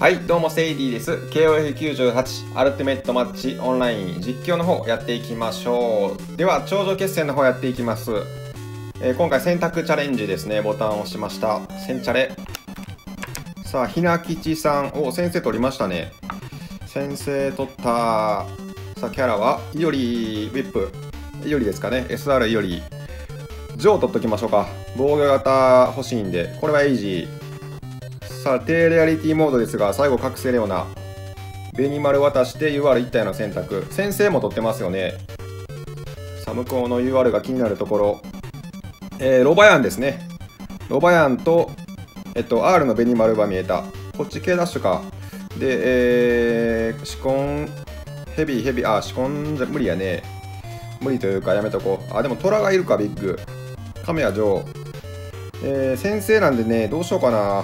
はい、どうもセイディです。KOF98 アルティメットマッチオンライン実況の方やっていきましょう。では、頂上決戦の方やっていきます。今回選択チャレンジですね。ボタンを押しました。選チャレ。さあ、ひなきちさん。お、先生取りましたね。先生取った。さあ、キャラは、イオリ、ウィップ。イオリですかね。SR イオリ。ジョー取っときましょうか。防御型欲しいんで。これはエイジー。さあ、低レアリティモードですが、最後覚醒レオナ。ベニマル渡して UR 一体の選択。先生も取ってますよね。さあ、向こうの UR が気になるところ。ロバヤンですね。ロバヤンと、R のベニマルが見えた。こっち K ダッシュか。で、シコン、ヘビー、シコンじゃ無理やね。無理というかやめとこう。でもトラがいるか、ビッグ。カメヤジョー。先生なんでね、どうしようかな。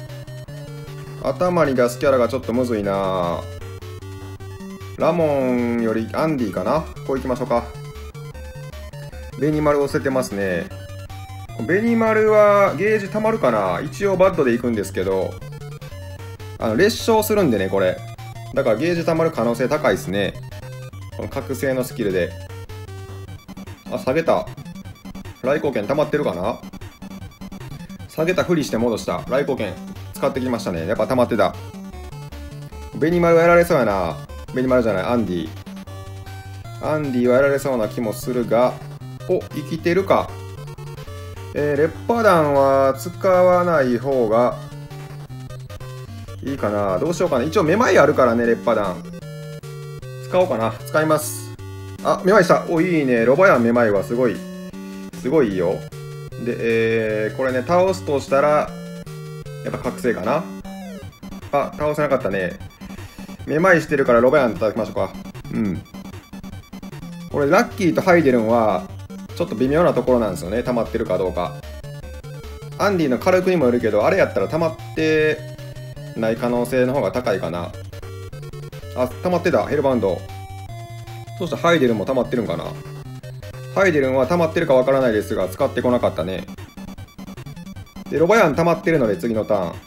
頭に出すキャラがちょっとむずいな。ラモンよりアンディかな。こういきましょうか。ベニマルを捨ててますね。ベニマルはゲージ溜まるかな。一応バッドでいくんですけど、劣勝するんでね、これ。だからゲージ溜まる可能性高いですね。この覚醒のスキルで。下げた。来光剣溜まってるかな。下げたふりして戻した。来光剣使ってきましたね。やっぱ溜まってた。ベニマルはやられそうやな。ベニマルじゃない、アンディ。アンディはやられそうな気もするが、お、生きてるか。レッパ弾は使わない方がいいかな。どうしようかな。一応めまいあるからね、レッパ弾。使おうかな。使います。めまいした。お、いいね。ロバヤンめまいはすごいいいよ。で、これね、倒すとしたら、やっぱ覚醒かな。倒せなかったね。めまいしてるからロバヤン叩きましょうか。うん。これ、ラッキーとハイデルンは、ちょっと微妙なところなんですよね。溜まってるかどうか。アンディの火力にもよるけど、あれやったら溜まってない可能性の方が高いかな。溜まってた。ヘルバウンド。そしてハイデルンも溜まってるんかな。ハイデルンは溜まってるかわからないですが、使ってこなかったね。で、ロバヤン溜まってるので次のターン。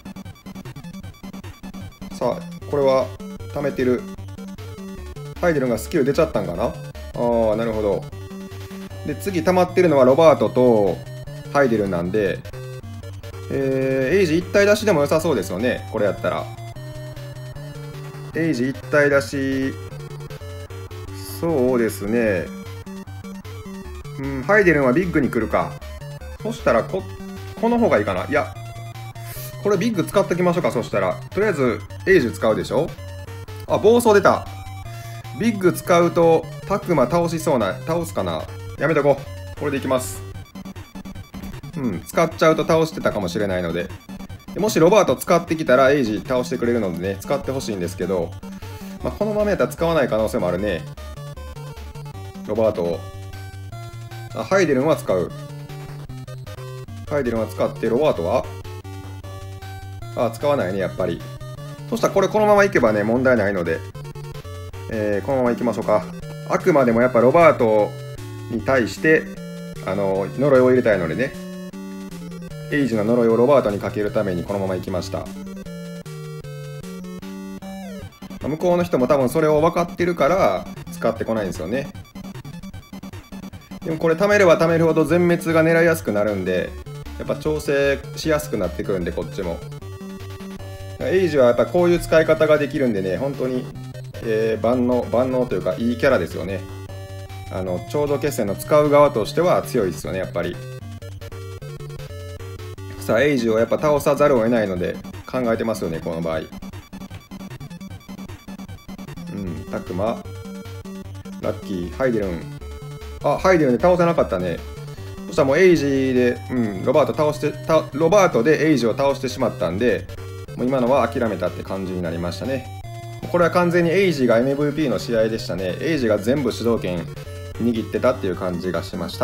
さあ、これは溜めてる。ハイデルンがスキル出ちゃったんかな。なるほど。で、次溜まってるのはロバートとハイデルンなんで、エイジ一体出しでも良さそうですよね。これやったら。エイジ一体出し、そうですね。ハイデルンはビッグに来るか。そしたらこの方がいいかな。いや、これビッグ使っときましょうか。そしたら。とりあえず、エイジ使うでしょ。暴走出た。ビッグ使うと、タクマ倒すかな。やめとこう。これでいきます。使っちゃうと倒してたかもしれないので。もしロバート使ってきたら、エイジ倒してくれるのでね、使ってほしいんですけど、このままやったら使わない可能性もあるね。ロバートを。ハイデルンは使う。ハイデルンは使って、ロバートは使わないね、やっぱり。そしたらこれこのままいけばね、問題ないので、このままいきましょうか。あくまでもやっぱロバートに対して、呪いを入れたいのでね、エイジの呪いをロバートにかけるためにこのままいきました。向こうの人も多分それを分かってるから使ってこないんですよね。でもこれ貯めれば貯めるほど全滅が狙いやすくなるんで、やっぱ調整しやすくなってくるんで、こっちも。エイジはやっぱこういう使い方ができるんでね、本当に、万能というかいいキャラですよね。頂上決戦の使う側としては強いですよね、やっぱり。さあ、エイジをやっぱ倒さざるを得ないので考えてますよね、この場合。タクマ、ラッキー、ハイデルン。ハイデルンで倒せなかったね。そしたらもうエイジで、ロバートでエイジを倒してしまったんで、もう今のは諦めたって感じになりましたね。これは完全にエイジが MVP の試合でしたね。エイジが全部主導権握ってたっていう感じがしました。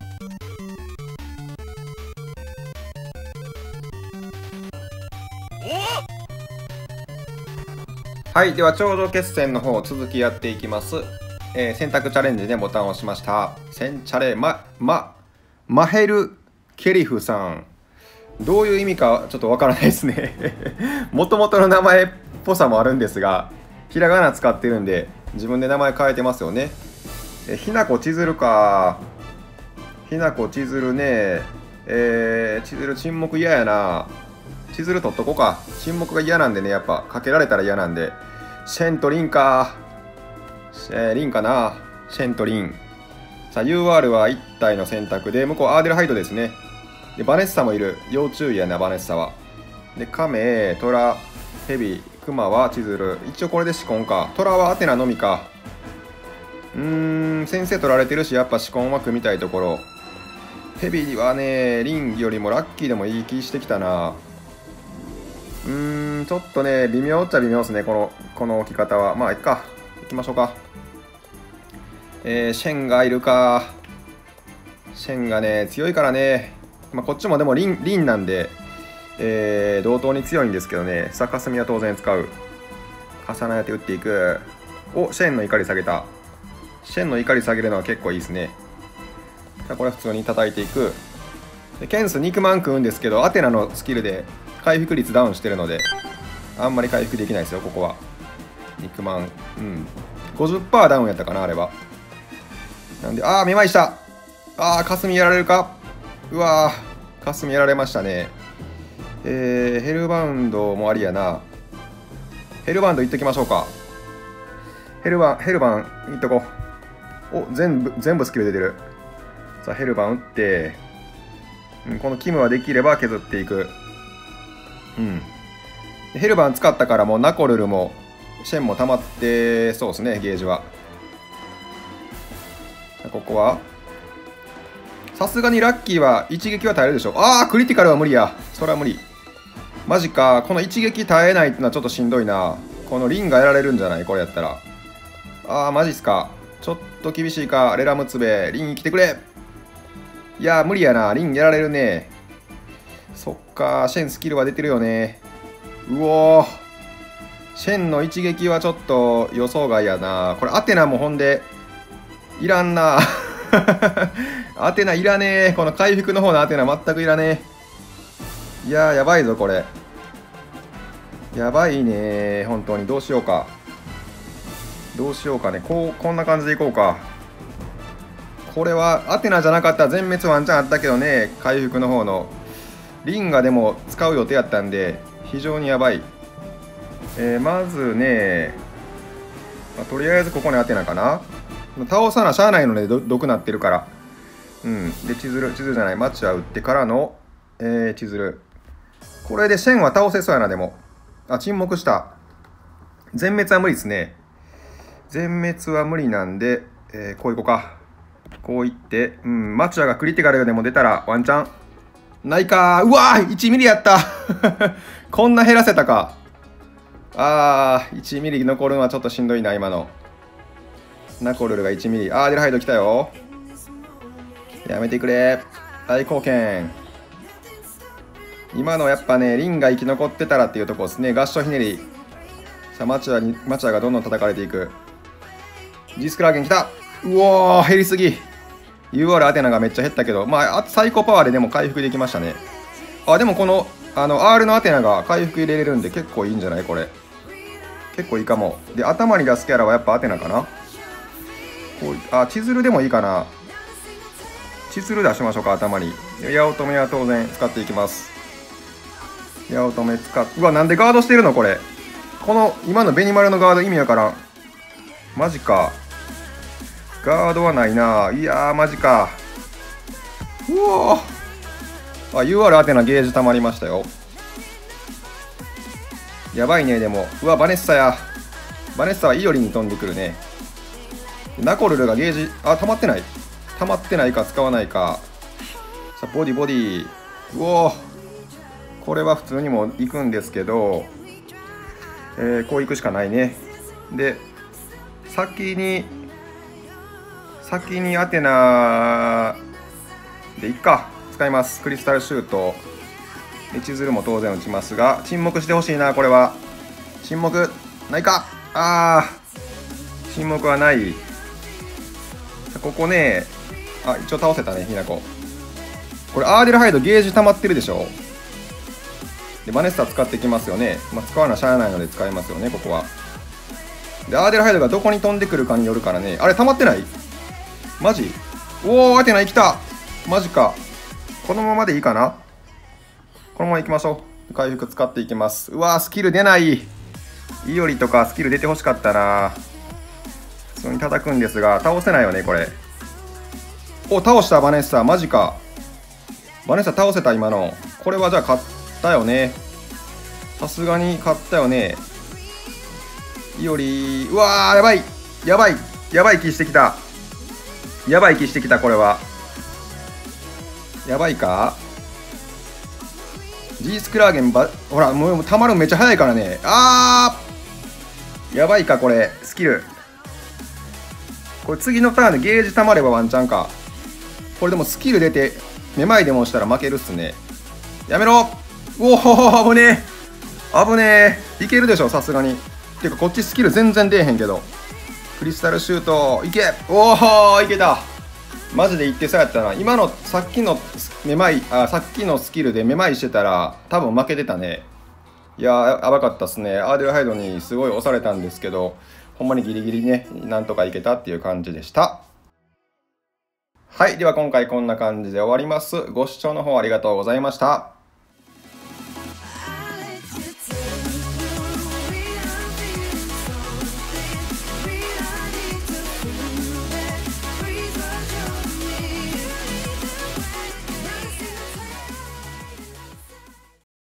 はい、では頂上決戦の方続きやっていきます。選択チャレンジでボタンを押しました。センチャレマヘル・ケリフさん。 どういう意味かちょっとわからないですね。もともとの名前っぽさもあるんですが、ひらがな使ってるんで自分で名前変えてますよね。ひなこ千鶴か。ひなこ千鶴ね。千鶴沈黙嫌やな。千鶴取っとこうか。沈黙が嫌なんでね、やっぱかけられたら嫌なんで。シェンとリンか。リンかな。シェンとリン。さあ UR は1体の選択で、向こうアーデルハイドですね。でバネッサもいる。要注意やな、バネッサは。でカメ、トラ、ヘビ、クマは千鶴。一応これでシコンか。トラはアテナのみか。先生取られてるし、やっぱシコンは組みたいところ。ヘビはね、リンよりもラッキーでもいい気してきたな。ちょっとね、微妙っちゃ微妙ですね、この置き方は。まあ、いっか。行きましょうか。シェンがいるか。シェンがね、強いからね。まあ、こっちもでもリンなんで、同等に強いんですけどね。さあ、霞は当然使う。重ねて打っていく。お、シェンの怒り下げた。シェンの怒り下げるのは結構いいですね。これは普通に叩いていく。でケンス肉まん食うんですけど、アテナのスキルで回復率ダウンしてるので、あんまり回復できないですよ、ここは。肉まん。50% ダウンやったかな、あれは。なんで、めまいした。霞やられるか。うわー、霞やられましたね。ヘルバウンドもありやな。ヘルバウンドいっときましょうか。ヘルバンいっとこう。お、全部スキル出てる。さあヘルバン打って、このキムはできれば削っていく。ヘルバン使ったからもうナコルルもシェンも溜まってそうですね、ゲージは。ここはさすがにラッキーは一撃は耐えるでしょ。クリティカルは無理や。それは無理。マジか。この一撃耐えないってのはちょっとしんどいな。このリンがやられるんじゃない、これやったら。マジっすか。ちょっと厳しいか。レラムツベリン来てくれ。いや無理やな。リンやられるね。そっか、シェンスキルは出てるよね。うおー。シェンの一撃はちょっと予想外やな。これアテナもほんで、いらんな。アテナいらねえ。この回復の方のアテナ全くいらねえ。いややばいぞ、これ。やばいね。本当に。どうしようか。どうしようかね。こんな感じでいこうか。これはアテナじゃなかったら全滅ワンチャンあったけどね、回復の方の。リンがでも使う予定やったんで、非常にやばい。まずね、とりあえずここにアテナかな。倒さなしゃあないので、毒なってるから。で、千鶴じゃない、マッチは打ってからの、千鶴。これでシェンは倒せそうやな、でも。沈黙した。全滅は無理ですね。全滅は無理なんで、こういこうか。こういって、マチュアがクリティカルでも出たらワンチャン。ないかー。うわー !1 ミリやったこんな減らせたか。1ミリ残るのはちょっとしんどいな、今の。ナコルルが1ミリ。デルハイド来たよ。やめてくれ。大貢献。今のやっぱね、リンが生き残ってたらっていうところですね。合掌ひねり。さあ、マチュアがどんどん叩かれていく。ジスクラーゲン来た。うおー、減りすぎ。UR アテナがめっちゃ減ったけど、最高パワーででも回復できましたね。でもこの、R のアテナが回復入れれるんで結構いいんじゃないこれ。結構いいかも。で、頭に出すキャラはやっぱアテナかな。千鶴でもいいかな。千鶴出しましょうか、頭に。八乙女は当然使っていきます。八乙女使って、なんでガードしてるのこれ。この、今のベニマルのガード意味わからん。マジか。ガードはないな。いやー、マジか。うおー。UR アテナゲージ溜まりましたよ。やばいね、でも。バネッサや。バネッサはイオリに飛んでくるね。ナコルルがゲージ、溜まってない。溜まってないか使わないか。さあ、ボディ。うおー。これは普通にも行くんですけど、こう行くしかないね。で、先にアテナでいっか。使います。クリスタルシュート。千鶴も当然打ちますが、沈黙してほしいな、これは。沈黙、ないか。沈黙はない。ここね、一応倒せたね、ひなこ。これ、アーデルハイドゲージ溜まってるでしょ。 で、バネッサ使ってきますよね。まあ、使わなしゃあないので使いますよね、ここは。で、アーデルハイドがどこに飛んでくるかによるからね。あれ、溜まってない？マジ？おー、アテナ生きた！マジか。このままでいいかな？このまま行きましょう。回復使っていきます。うわー、スキル出ない。イオリとかスキル出てほしかったな。普通に叩くんですが、倒せないよね、これ。お、倒した、バネッサ。マジか。バネッサ倒せた、今の。これはじゃあ勝ったよね。さすがに勝ったよね。イオリ、うわー、やばい。やばい。やばい気してきた。やばい気してきた、これは。やばいか？ G スクラーゲンほら、もう溜まるのめっちゃ早いからね。やばいか、これ。スキル。これ次のターンでゲージ溜まればワンチャンか。これでもスキル出て、めまいでもしたら負けるっすね。やめろ！おお、危ねえ。危ねえ。いけるでしょ、さすがに。てか、こっちスキル全然出えへんけど。クリスタルシュート、いけ！おお、いけた。マジで言ってそうやったな。今のさっきのさっきのスキルでめまいしてたら多分負けてたね。いやー、やばかったっすね。アーデルハイドにすごい押されたんですけど、ほんまにギリギリね、なんとかいけたっていう感じでした。はい、では今回こんな感じで終わります。ご視聴の方ありがとうございました。